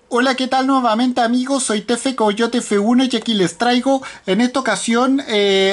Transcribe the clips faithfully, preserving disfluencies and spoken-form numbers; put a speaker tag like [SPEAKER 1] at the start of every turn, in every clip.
[SPEAKER 1] Hola, ¿qué tal nuevamente amigos? Soy Tefe Coyote F uno y aquí les traigo en esta ocasión eh,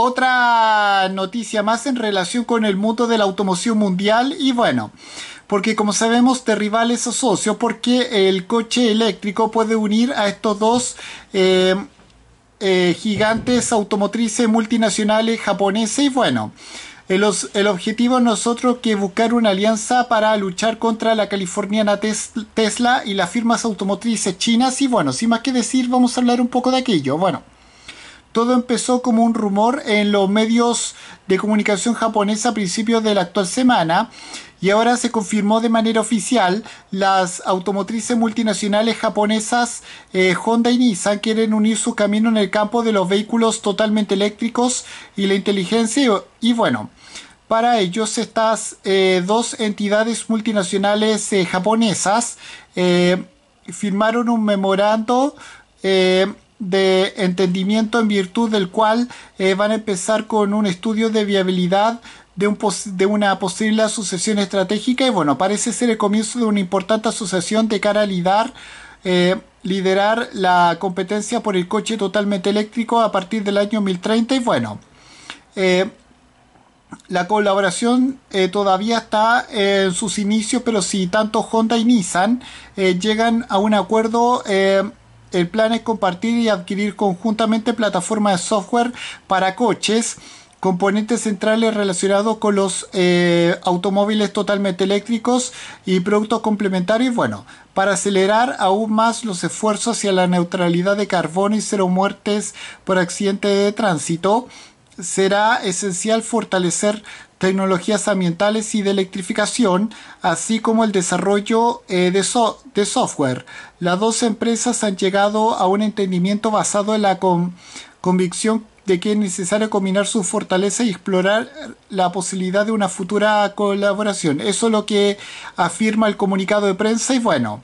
[SPEAKER 1] otra noticia más en relación con el mundo de la automoción mundial y bueno, porque como sabemos derribar es socio porque el coche eléctrico puede unir a estos dos eh, eh, gigantes automotrices multinacionales japoneses y bueno. El, os- el objetivo es nosotros que buscar una alianza para luchar contra la californiana Tes- Tesla y las firmas automotrices chinas. Y bueno, sin más que decir, vamos a hablar un poco de aquello. Bueno, todo empezó como un rumor en los medios de comunicación japonesa a principios de la actual semana y ahora se confirmó de manera oficial. Las automotrices multinacionales japonesas eh, Honda y Nissan quieren unir su camino en el campo de los vehículos totalmente eléctricos y la inteligencia y, y bueno, para ellos estas eh, dos entidades multinacionales eh, japonesas eh, firmaron un memorando eh, de entendimiento en virtud del cual eh, van a empezar con un estudio de viabilidad de, un de una posible asociación estratégica y bueno, parece ser el comienzo de una importante asociación de cara a lidar, eh, liderar la competencia por el coche totalmente eléctrico a partir del año dos mil treinta y bueno, eh, la colaboración eh, todavía está eh, en sus inicios, pero si tanto Honda y Nissan eh, llegan a un acuerdo, eh, el plan es compartir y adquirir conjuntamente plataformas de software para coches, componentes centrales relacionados con los eh, automóviles totalmente eléctricos y productos complementarios. Bueno, para acelerar aún más los esfuerzos hacia la neutralidad de carbono y cero muertes por accidente de tránsito, será esencial fortalecer tecnologías ambientales y de electrificación, así como el desarrollo eh, de, so de software. Las dos empresas han llegado a un entendimiento basado en la con convicción de que es necesario combinar su fortaleza y explorar la posibilidad de una futura colaboración. Eso es lo que afirma el comunicado de prensa y bueno,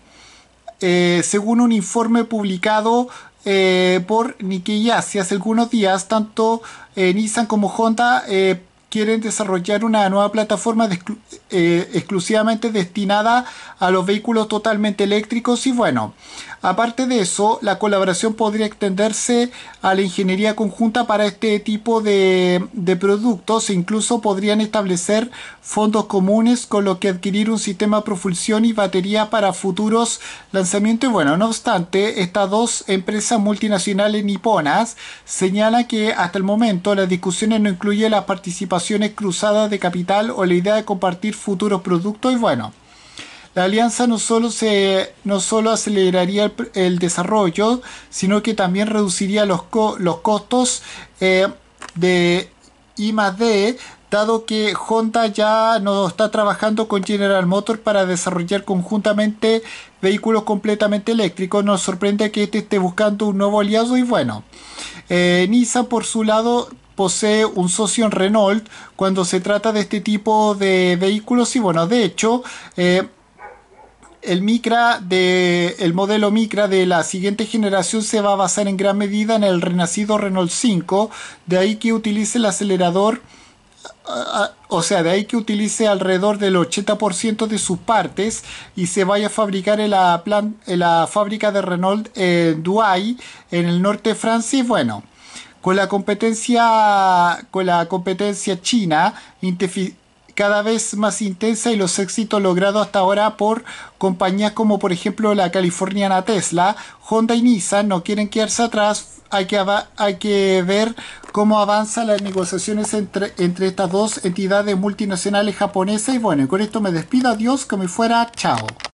[SPEAKER 1] eh, según un informe publicado eh, por Nikkei Asia hace algunos días, tanto eh, Nissan como Honda eh, quieren desarrollar una nueva plataforma de exclu eh, exclusivamente destinada a los vehículos totalmente eléctricos y bueno, aparte de eso, la colaboración podría extenderse a la ingeniería conjunta para este tipo de, de productos e incluso podrían establecer fondos comunes con lo que adquirir un sistema de propulsión y batería para futuros lanzamientos. Y bueno, no obstante, estas dos empresas multinacionales niponas señalan que hasta el momento las discusiones no incluyen las participaciones cruzadas de capital o la idea de compartir futuros productos y bueno. La alianza no solo, se, no solo aceleraría el, el desarrollo, sino que también reduciría los, co los costos eh, de I más D, dado que Honda ya no está trabajando con General Motors para desarrollar conjuntamente vehículos completamente eléctricos. Nos sorprende que este esté buscando un nuevo aliado y bueno, eh, Nissan por su lado posee un socio en Renault cuando se trata de este tipo de vehículos y bueno, de hecho, eh, el Micra de, el modelo Micra de la siguiente generación se va a basar en gran medida en el renacido Renault cinco, de ahí que utilice el acelerador, uh, o sea, de ahí que utilice alrededor del ochenta por ciento de sus partes y se vaya a fabricar en la, plan, en la fábrica de Renault en Douai, en el norte de Francia y bueno, con la competencia, con la competencia china, cada vez más intensa y los éxitos logrados hasta ahora por compañías como por ejemplo la californiana Tesla, Honda y Nissan no quieren quedarse atrás. Hay que, hay que ver cómo avanzan las negociaciones entre, entre estas dos entidades multinacionales japonesas y bueno, y con esto me despido, adiós, que me fuera, chao.